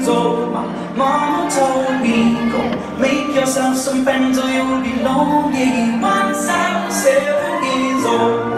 years old. My mama told me, go make yourself some friends or you'll be lonely. Once I was 7 years old.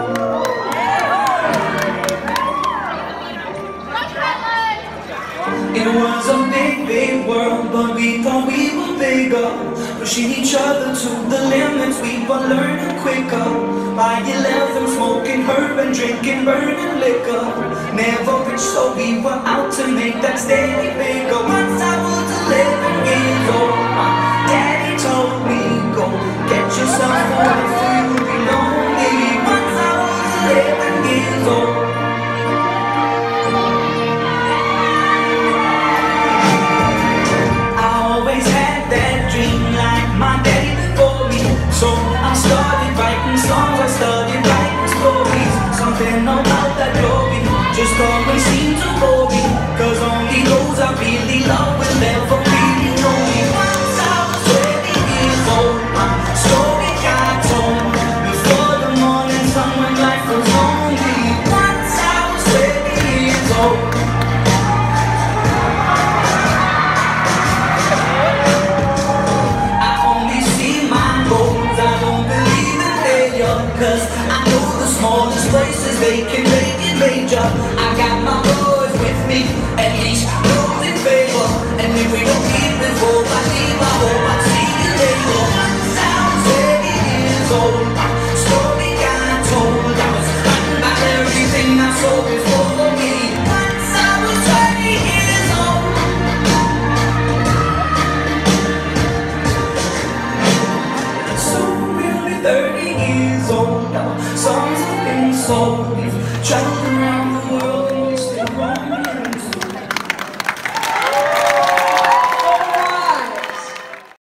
It was a big, big world, but we thought we were bigger, pushing each other to the limits. We were learning quicker. By 11, smoking herb and drinking burning liquor. Never rich, so we were out to make that steady bigger. Once I was 11 years old, my daddy told me, go get yourself a wife or you'll be lonely. Once I was 11 years old. So I started writing songs, I started writing stories. Something about that glory just always seemed to bore me, 'cause only those I really love will ever really know me. Once I was 20 years old, my story got told before the morning sun when life was lonely. Once I was 20 years old. I only see my goals, I don't believe in failure, 'cause I know the smallest places they can make it major. I got my boys with me, at least those in favor. And if we don't meet before I leave, I hope I see you later. Once I was 20 years old, my story got told. I was hunted by everything I saw before me. Once I was 20 years old. Soon we'll be 30 years old. Our songs have been sold. We've traveled around the world.